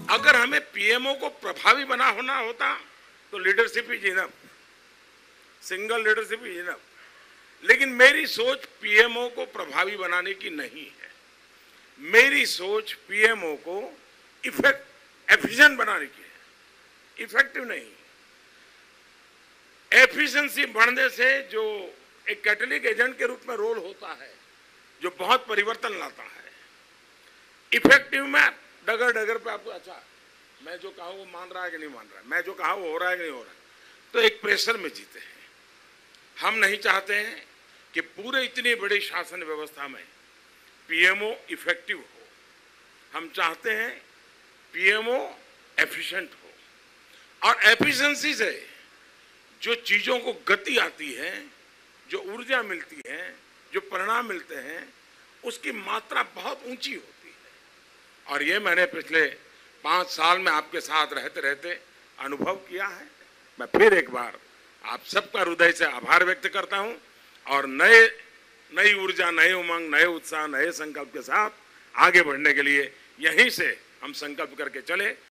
अगर हमें पीएमओ को प्रभावी बना होना होता तो leadership is enough, single leadership is enough. लेकिन मेरी सोच पीएमओ को प्रभावी बनाने की नहीं है। मेरी सोच पीएमओ को एफिशिएंट बनाने की है, इफेक्टिव नहीं। एफिशिएंसी बढ़ने से जो एक कैटलिक एजेंट के रूप में रोल होता है, जो बहुत परिवर्तन लाता है। इफेक्टिव में डगर डगर पे आपको, अच्छा मैं जो कहा वो मान रहा है कि नहीं मान रहा है, मैं जो कहा वो हो रहा है कि नहीं हो रहा है, तो एक प्रेशर में जीते हैं। हम नहीं चाहते हैं कि पूरे इतनी बड़ी शासन व्यवस्था में पीएमओ इफेक्टिव हो। हम चाहते हैं पीएमओ एफिशिएंट हो, और एफिशिएंसी से जो चीजों को गति आती है, जो ऊर्जा मिलती है, जो परिणाम मिलते हैं, उसकी मात्रा बहुत ऊंची होती है। और ये मैंने पिछले 5 साल में आपके साथ रहते रहते अनुभव किया है। मैं फिर एक बार आप सबका हृदय से आभार व्यक्त करता हूं, और नई ऊर्जा, नए उमंग, नए उत्साह, नए संकल्प के साथ आगे बढ़ने के लिए यहीं से हम संकल्प करके चले।